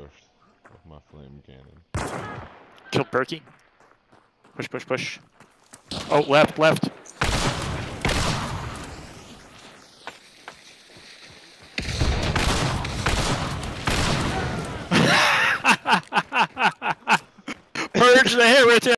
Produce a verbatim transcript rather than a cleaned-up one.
pushed with my flame cannon. Killed Perky. Push, push, push. Oh, left, left. Purge the hit with